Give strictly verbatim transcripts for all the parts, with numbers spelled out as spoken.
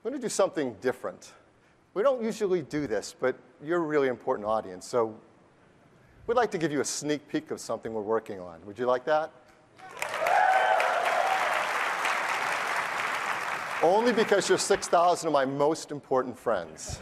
I'm going to do something different. We don't usually do this, but you're a really important audience, so we'd like to give you a sneak peek of something we're working on. Would you like that? Only because you're six thousand of my most important friends.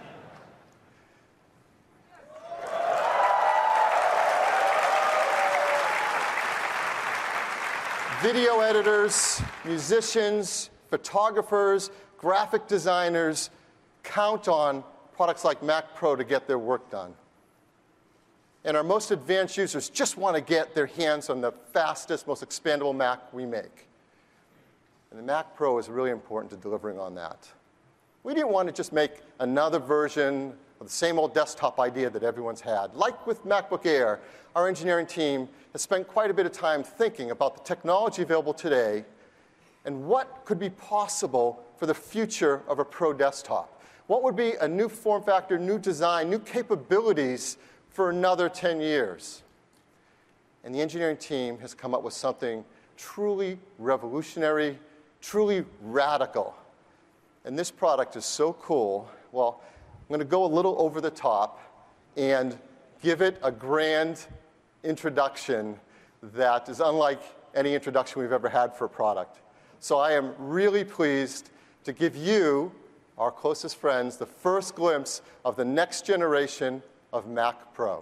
Video editors, musicians, photographers, graphic designers count on products like Mac Pro to get their work done. And our most advanced users just want to get their hands on the fastest, most expandable Mac we make. And the Mac Pro is really important to delivering on that. We didn't want to just make another version of the same old desktop idea that everyone's had. Like with MacBook Air, our engineering team has spent quite a bit of time thinking about the technology available today and what could be possible for the future of a Pro desktop. What would be a new form factor, new design, new capabilities for another ten years? And the engineering team has come up with something truly revolutionary, truly radical. And this product is so cool. Well, I'm going to go a little over the top and give it a grand introduction that is unlike any introduction we've ever had for a product. So I am really pleased to give you, our closest friends, the first glimpse of the next generation of Mac Pro.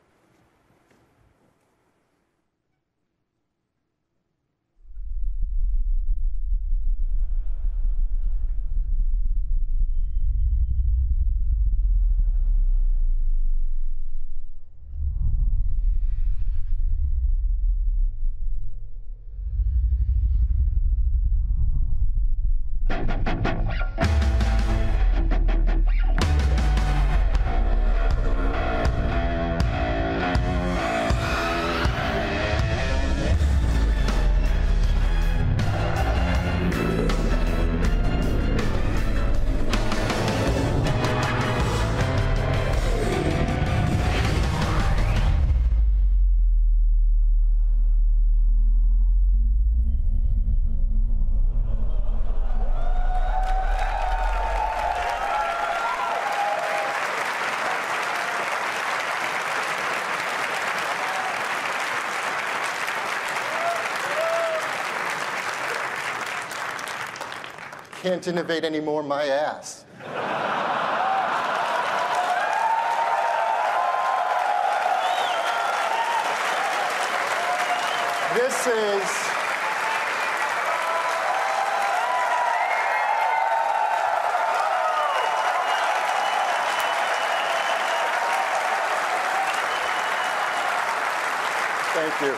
Can't innovate anymore, my ass. This is Thank you.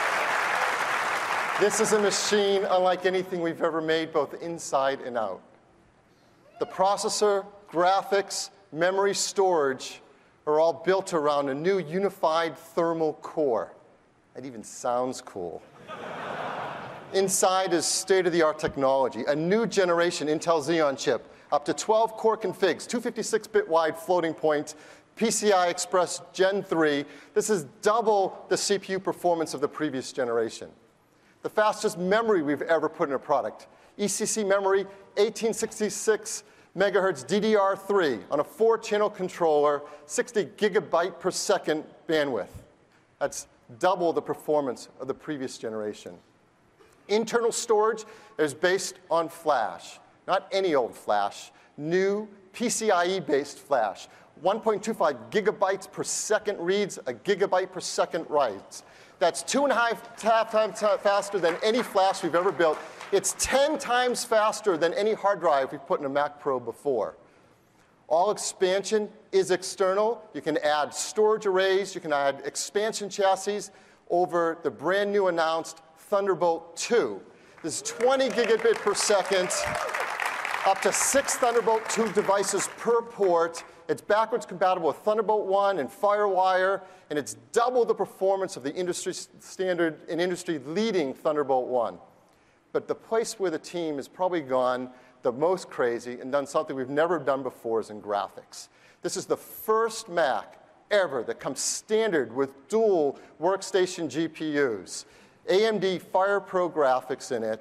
This is a machine unlike anything we've ever made, both inside and out. The processor, graphics, memory, storage are all built around a new unified thermal core. It even sounds cool. Inside is state-of-the-art technology, a new generation Intel Xeon chip, up to twelve core configs, two fifty-six bit wide floating point, P C I Express Gen three. This is double the C P U performance of the previous generation. The fastest memory we've ever put in a product. E C C memory, eighteen sixty-six megahertz D D R three on a four channel controller, sixty gigabyte per second bandwidth. That's double the performance of the previous generation. Internal storage is based on flash, not any old flash, new P C I E-based flash. one point two five gigabytes per second reads, a gigabyte per second writes. That's two and a half, half times faster than any flash we've ever built. It's ten times faster than any hard drive we've put in a Mac Pro before. All expansion is external. You can add storage arrays. You can add expansion chassis over the brand new announced Thunderbolt two. This is twenty gigabit per second, up to six Thunderbolt two devices per port. It's backwards compatible with Thunderbolt one and FireWire, and it's double the performance of the industry standard and industry-leading Thunderbolt one. But the place where the team has probably gone the most crazy and done something we've never done before is in graphics. This is the first Mac ever that comes standard with dual workstation G P Us. A M D FirePro graphics in it,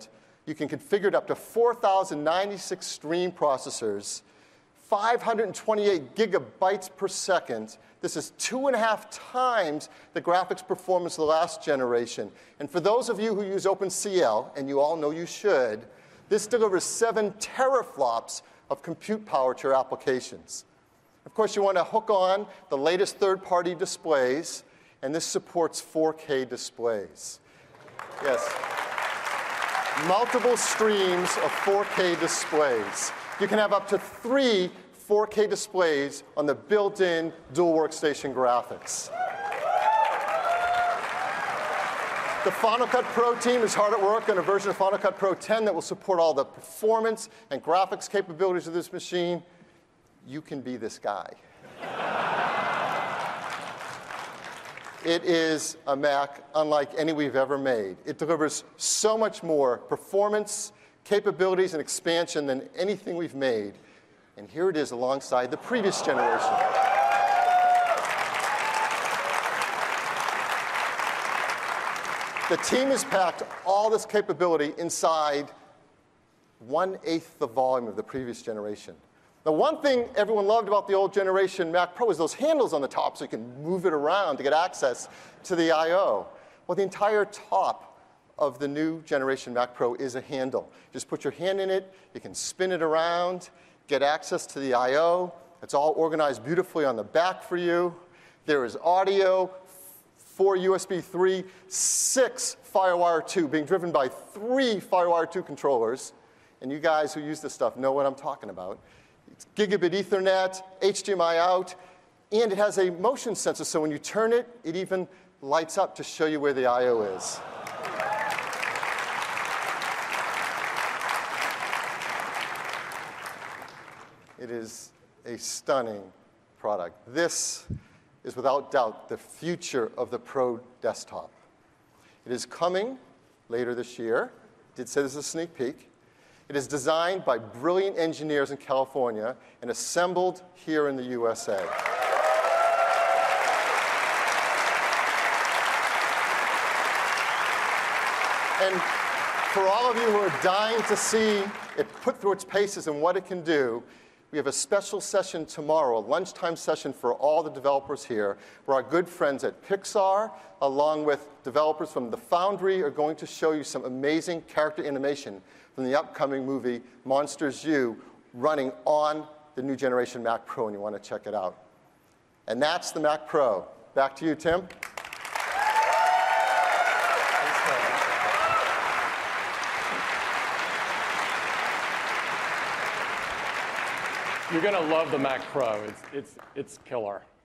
You can configure it up to four thousand ninety-six stream processors, five hundred twenty-eight gigabytes per second. This is two and a half times the graphics performance of the last generation. And for those of you who use OpenCL, and you all know you should, this delivers seven teraflops of compute power to your applications. Of course, you want to hook on the latest third-party displays, and this supports four K displays. Yes. Multiple streams of four K displays. You can have up to three four K displays on the built-in dual workstation graphics. The Final Cut Pro team is hard at work on a version of Final Cut Pro ten that will support all the performance and graphics capabilities of this machine. You can be this guy. It is a Mac unlike any we've ever made. It delivers so much more performance, capabilities, and expansion than anything we've made. And here it is alongside the previous generation. The team has packed all this capability inside one-eighth the volume of the previous generation. The one thing everyone loved about the old generation Mac Pro is those handles on the top so you can move it around to get access to the I O. Well, the entire top of the new generation Mac Pro is a handle. Just put your hand in it, you can spin it around, get access to the I O. It's all organized beautifully on the back for you. There is audio, four U S B three, six FireWire two, being driven by three FireWire two controllers. And you guys who use this stuff know what I'm talking about. It's gigabit Ethernet, H D M I out, and it has a motion sensor, so when you turn it, it even lights up to show you where the I O is. It is a stunning product. This is without doubt the future of the Pro desktop. It is coming later this year. I did say this is a sneak peek. It is designed by brilliant engineers in California and assembled here in the U S A. And for all of you who are dying to see it put through its paces and what it can do, we have a special session tomorrow, a lunchtime session for all the developers here, where our good friends at Pixar, along with developers from the Foundry, are going to show you some amazing character animation from the upcoming movie Monsters U, running on the new generation Mac Pro, and you want to check it out. And that's the Mac Pro. Back to you, Tim. You're going to love the Mac Pro. It's, it's, it's killer.